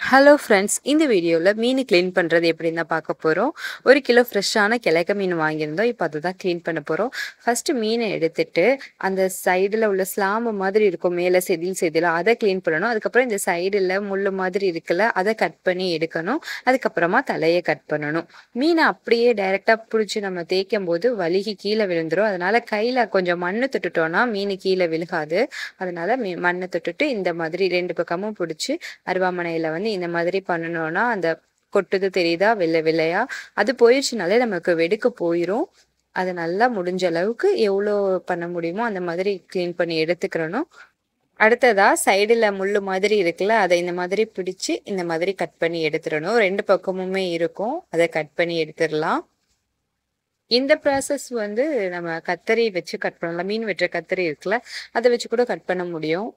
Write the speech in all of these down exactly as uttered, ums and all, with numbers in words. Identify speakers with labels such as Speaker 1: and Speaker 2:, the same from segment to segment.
Speaker 1: Hello friends, இந்த வீடியோவில் மீன் clean பண்ணுறது எப்படின்னு தான் பார்க்க போகிறோம். ஒரு கிலோ ஃப்ரெஷ்ஷான கிழக்க மீன் வாங்கியிருந்தோம். இப்போ அதை தான் க்ளீன் பண்ண போகிறோம். ஃபஸ்ட்டு மீனை எடுத்துட்டு அந்த சைடில் உள்ள ஸ்லாம்பு மாதிரி இருக்கும், மேலே செதில் செதிலாக, அதை க்ளீன் பண்ணணும். அதுக்கப்புறம் இந்த சைடில் முள் மாதிரி இருக்குல்ல, அதை கட் பண்ணி எடுக்கணும். அதுக்கப்புறமா தலையை கட் பண்ணணும். மீனை அப்படியே டைரெக்டாக பிடிச்சி நம்ம தேய்க்கும் போது வலிகி கீழே விழுந்துடும். அதனால் கையில் கொஞ்சம் மண் தொட்டுட்டோன்னா மீன் கீழே விழுகாது. அதனால் மீ மண்ணை தொட்டுட்டு இந்த மாதிரி ரெண்டு பக்கமும் பிடிச்சி அருவாமனையில் வந்து இந்த மாதிரி பண்ணணும்னா அந்த கொட்டுது தெரியுதா, வெள்ளை வெள்ளையா, அது போயிடுச்சுனாலே நமக்கு வெடுக்க போயிடும். அது நல்லா முடிஞ்ச அளவுக்கு எவ்வளோ பண்ண முடியுமோ அந்த மாதிரி க்ளீன் பண்ணி எடுத்துக்கிறணும். அடுத்ததா சைடில் முள் மாதிரி இருக்குல்ல, அதை இந்த மாதிரி பிடிச்சி இந்த மாதிரி கட் பண்ணி எடுத்துடணும். ரெண்டு பக்கமுமே இருக்கும், அதை கட் பண்ணி எடுத்துடலாம். இந்த ப்ராசஸ் வந்து நம்ம கத்தரி வச்சு கட் பண்ணலாம். மீன் வெட்டுற கத்தரி இருக்குல்ல, அதை வச்சு கூட கட் பண்ண முடியும்.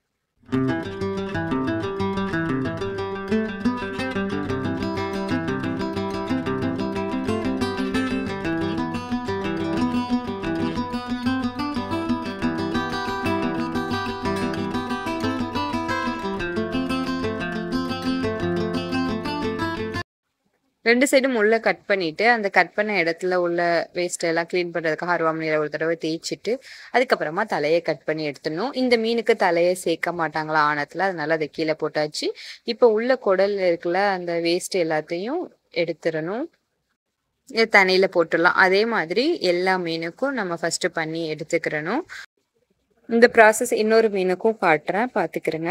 Speaker 1: ரெண்டு சைடும் முள்ள கட் பண்ணிட்டு அந்த கட் பண்ண இடத்துல உள்ள வேஸ்ட் எல்லாம் க்ளீன் பண்ணுறதுக்காக அருவாமனையில் ஒரு தடவை தேய்ச்சிட்டு அதுக்கப்புறமா தலையை கட் பண்ணி எடுத்துடணும். இந்த மீனுக்கு தலையை சேர்க்க மாட்டாங்களா ஆணத்தில், அதனால அதை கீழே போட்டாச்சு. இப்போ உள்ள குடல் இருக்குல்ல, அந்த வேஸ்ட் எல்லாத்தையும் எடுத்துடணும். இது தண்ணியில் போட்டுடலாம். அதே மாதிரி எல்லா மீனுக்கும் நம்ம ஃபஸ்ட்டு பண்ணி எடுத்துக்கிறணும். இந்த ப்ராசஸ் இன்னொரு மீனுக்கும் காட்டுறேன், பார்த்துக்கிறேங்க.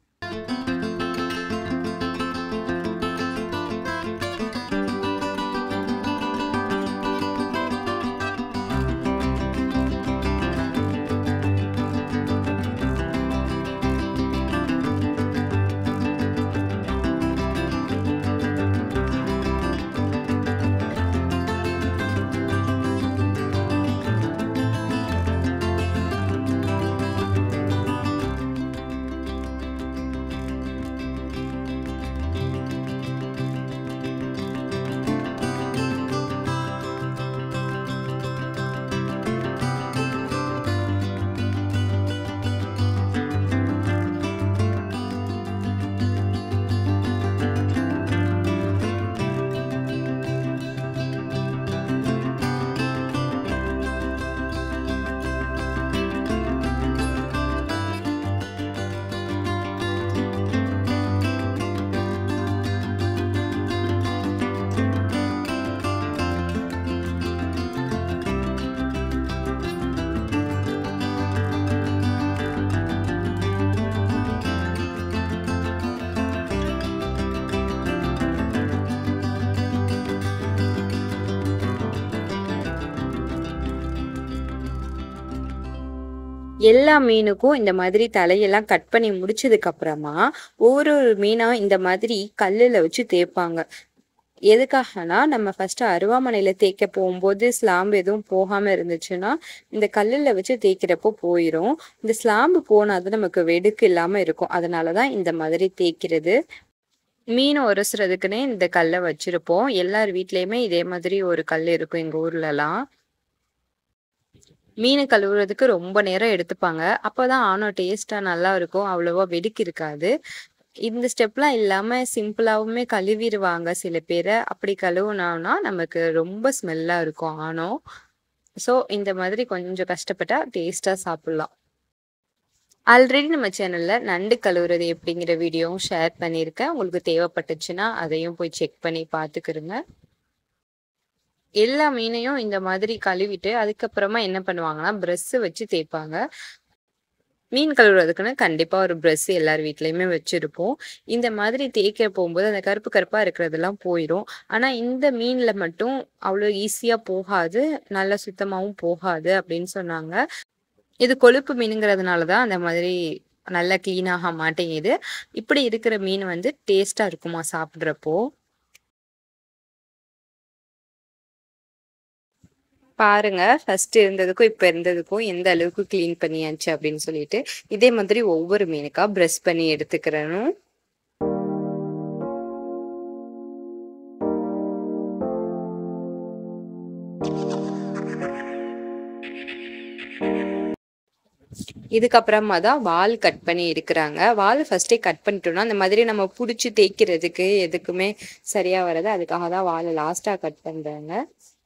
Speaker 1: எல்லா மீனுக்கும் இந்த மாதிரி தலையெல்லாம் கட் பண்ணி முடிச்சதுக்கு அப்புறமா ஒவ்வொரு மீனா இந்த மாதிரி கல்லுல வச்சு தேய்ப்பாங்க. எதுக்காகனா, நம்ம ஃபர்ஸ்ட் அருவாமனையில தேய்க்க போகும்போது ஸ்லாம்பு எதுவும் போகாம இருந்துச்சுன்னா இந்த கல்லுல வச்சு தேய்க்கிறப்போ போயிடும். இந்த ஸ்லாம்பு போனாதான் நமக்கு வெடுக்கு இல்லாம இருக்கும். அதனாலதான் இந்த மாதிரி தேய்க்கிறது. மீன் உரசுறதுக்குன்னே இந்த கல்லை வச்சிருப்போம். எல்லார் வீட்லயுமே இதே மாதிரி ஒரு கல் இருக்கும் எங்க ஊர்ல எல்லாம். மீன் கழுவுறதுக்கு ரொம்ப நேரம் எடுத்துப்பாங்க. அப்பதான் ஆணம் டேஸ்டா நல்லா இருக்கும், அவ்வளவா வெடுக்கு இருக்காது. இந்த ஸ்டெப்லாம் இல்லாம சிம்பிளாவுமே கழுவிடுவாங்க சில பேரை. அப்படி கழுவுனோம்னா நமக்கு ரொம்ப ஸ்மெல்லா இருக்கும் ஆணம். ஸோ இந்த மாதிரி கொஞ்சம் கஷ்டப்பட்டா டேஸ்டா சாப்பிடலாம். ஆல்ரெடி நம்ம சேனல்ல நண்டு கழுவுறது எப்படிங்கிற வீடியோவும் ஷேர் பண்ணியிருக்கேன். உங்களுக்கு தேவைப்பட்டுச்சுன்னா அதையும் போய் செக் பண்ணி பார்த்துக்கிருங்க. எல்லா மீனையும் இந்த மாதிரி கழுவிட்டு அதுக்கப்புறமா என்ன பண்ணுவாங்கன்னா ப்ரஷ் வச்சு தேய்ப்பாங்க. மீன் கழுவுறதுக்குன்னு கண்டிப்பா ஒரு ப்ரஷ் எல்லார் வீட்லயுமே வச்சிருப்போம். இந்த மாதிரி தேய்க்க போகும்போது அந்த கருப்பு கருப்பா இருக்கிறதெல்லாம் போயிடும். ஆனா இந்த மீன்ல மட்டும் அவ்வளோ ஈஸியா போகாது, நல்லா சுத்தமாவும் போகாது அப்படின்னு சொன்னாங்க. இது கொழுப்பு மீனுங்கிறதுனாலதான் அந்த மாதிரி நல்லா கிளீன் ஆக மாட்டேங்குது. இப்படி இருக்கிற மீன் வந்து டேஸ்டா இருக்குமா சாப்பிட்றப்போ. பாருங்க, ஃபர்ஸ்ட் இருந்ததுக்கும் இப்ப இருந்ததுக்கும் எந்த அளவுக்கு க்ளீன் பண்ணியாச்சு அப்படின்னு சொல்லிட்டு இதே மாதிரி ஒவ்வொரு மீனுக்கா ப்ரஷ் பண்ணி எடுத்துக்கிறணும். இதுக்கப்புறமா தான் வால் கட் பண்ணி எடுக்கிறாங்க. வால் ஃபர்ஸ்ட்டே கட் பண்ணிட்டோம்னா அந்த மாதிரி நம்ம பிடிச்சி தேய்க்கிறதுக்கு எதுக்குமே சரியா வராது. அதுக்காக தான் வாலை லாஸ்ட்டாக கட் பண்ணுறாங்க.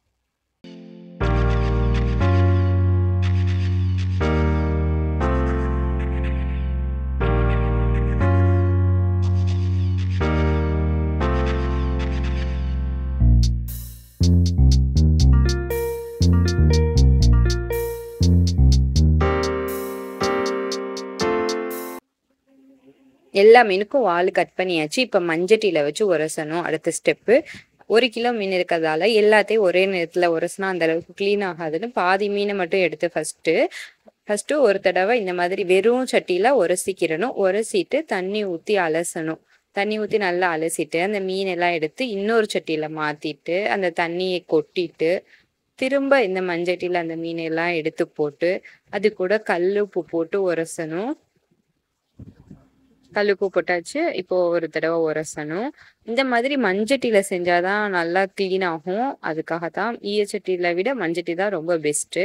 Speaker 1: எல்லா மீனுக்கும் வால் கட் பண்ணியாச்சு. இப்போ மஞ்சட்டியில் வச்சு உரசணும். அடுத்த ஸ்டெப்பு ஒரு கிலோ மீன் இருக்கிறதால எல்லாத்தையும் ஒரே நேரத்தில் உரசினா அந்த அளவுக்கு க்ளீன் ஆகாதுன்னு பாதி மீனை மட்டும் எடுத்து ஃபஸ்ட்டு ஃபஸ்ட்டு ஒரு தடவை இந்த மாதிரி வெறும் சட்டியில் உரசிக்கிறணும். உரசிட்டு தண்ணி ஊற்றி அலசணும். தண்ணி ஊற்றி நல்லா அலசிட்டு அந்த மீனெல்லாம் எடுத்து இன்னொரு சட்டியில் மாற்றிட்டு அந்த தண்ணியை கொட்டிட்டு திரும்ப இந்த மஞ்சட்டியில் அந்த மீனெல்லாம் எடுத்து போட்டு அது கூட கல் உப்பு போட்டு உரசணும். கல்லுப்பு போட்டாச்சு. இப்போ ஒரு தடவை உரசணும். இந்த மாதிரி மண்சட்டியில செஞ்சாதான் நல்லா கிளீன் ஆகும். அதுக்காக தான் ஈயச்சட்டியில விட மண்சட்டி தான் ரொம்ப பெஸ்ட்டு.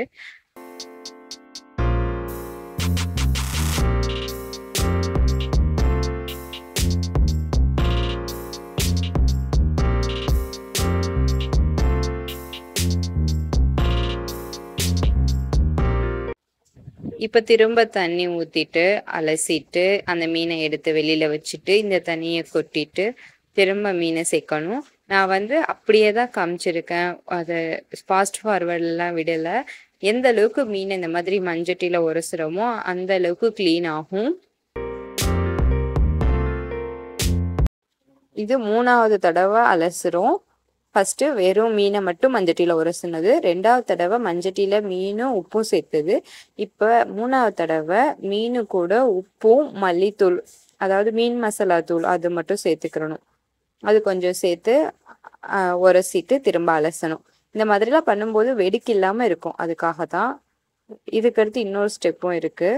Speaker 1: இப்போ திரும்ப தண்ணி ஊற்றிட்டு அலசிட்டு அந்த மீனை எடுத்து வெளியில் வச்சுட்டு இந்த தண்ணியை கொட்டிட்டு திரும்ப மீனை சேர்க்கணும். நான் வந்து அப்படியே தான் காமிச்சிருக்கேன். அதை ஃபாஸ்ட் ஃபார்வர்டெலாம் விடலை. எந்த அளவுக்கு மீன் இந்த மாதிரி மண்சட்டியில் உரசுகிறோமோ அந்த அளவுக்கு க்ளீன் ஆகும். இது மூணாவது தடவை அலசுகிறோம். ஃபஸ்ட்டு வெறும் மீனை மட்டும் மஞ்சட்டியில் உரசுனது. ரெண்டாவது தடவை மஞ்சட்டியில் மீனும் உப்பும் சேர்த்துது. இப்போ மூணாவது தடவை மீனு கூட உப்பும் மல்லித்தூள், அதாவது மீன் மசாலா தூள் அது மட்டும் சேர்த்துக்கிறணும். அது கொஞ்சம் சேர்த்து உரசிட்டு திரும்ப அலசணும். இந்த மாதிரிலாம் பண்ணும்போது வெடிக்கு இல்லாமல் இருக்கும். அதுக்காக தான். இதுக்கடுத்து இன்னொரு ஸ்டெப்பும் இருக்குது.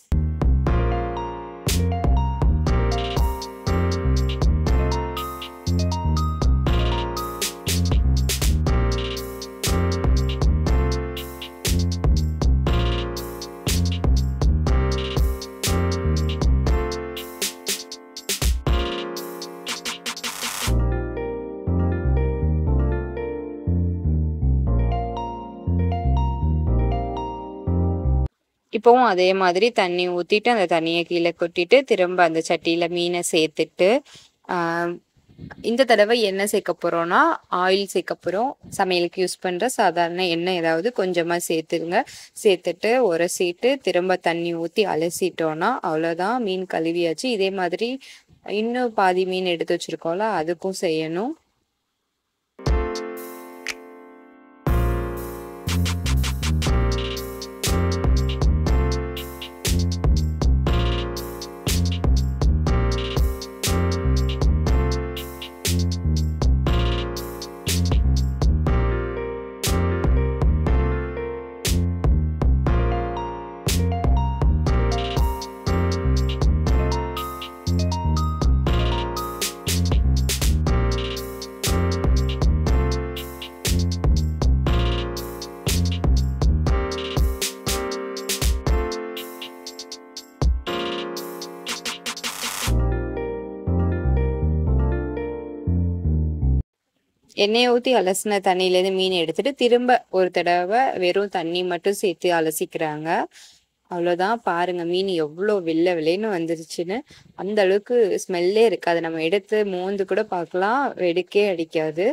Speaker 1: இப்போவும் அதே மாதிரி தண்ணி ஊற்றிட்டு அந்த தண்ணியை கீழே கொட்டிட்டு திரும்ப அந்த சட்டியில் மீனை சேர்த்துட்டு இந்த தடவை எண்ணெய் சேர்க்க போகிறோன்னா ஆயில் சேர்க்க போகிறோம். சமையலுக்கு யூஸ் பண்ணுற சாதாரண எண்ணெய் ஏதாவது கொஞ்சமாக சேர்த்துருங்க. சேர்த்துட்டு உரசிட்டு திரும்ப தண்ணி ஊற்றி அலசிட்டோன்னா அவ்வளோதான், மீன் கழுவியாச்சு. இதே மாதிரி இன்னும் பாதி மீன் எடுத்து வச்சுருக்கோம்ல அதுக்கும் செய்யணும். எண்ணெயை ஊற்றி அலசின தண்ணியிலேருந்து மீன் எடுத்துட்டு திரும்ப ஒரு தடவை வெறும் தண்ணி மட்டும் சேர்த்து அலசிக்கிறாங்க. அவ்வளோதான். பாருங்க மீன் எவ்வளோ வெள்ளை வெள்ளைன்னு வந்துருச்சுன்னு. அந்த அளவுக்கு ஸ்மெல்லே இருக்காது. நம்ம எடுத்து மோந்து கூட பார்க்கலாம், வெடிக்கே அடிக்காது.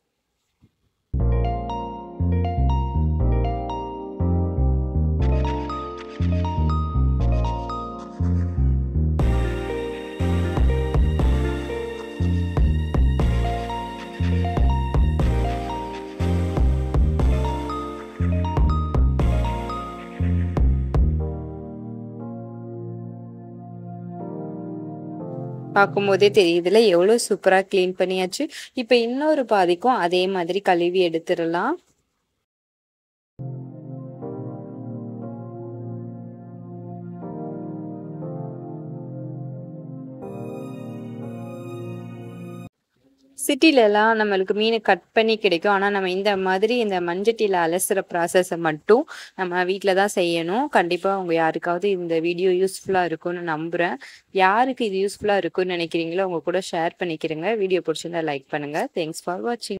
Speaker 1: பார்க்கும்போதே தெரியுதுல எவ்வளோ சூப்பராக க்ளீன் பண்ணியாச்சு. இப்போ இன்னொரு பாதிக்கும் அதே மாதிரி கழுவி எடுத்துடலாம். சிட்டிலலாம் நம்மளுக்கு மீன் கட் பண்ணி கிடைக்கும். ஆனா, நம்ம இந்த மாதிரி இந்த மண்சட்டியில அலசுற ப்ராசஸ மட்டும் நம்ம வீட்ல தான் செய்யணும். கண்டிப்பா உங்க யாருக்காவது இந்த வீடியோ யூஸ்ஃபுல்லா இருக்கும்னு நம்புறேன். யாருக்கு இது யூஸ்ஃபுல்லா இருக்கும்னு நினைக்கிறீங்களோ, அவங்க கூட ஷேர் பண்ணிக்கிறங்க. வீடியோ பிடிச்சிருந்தா லைக் பண்ணுங்க. தேங்க்ஸ் ஃபார் வாட்சிங்.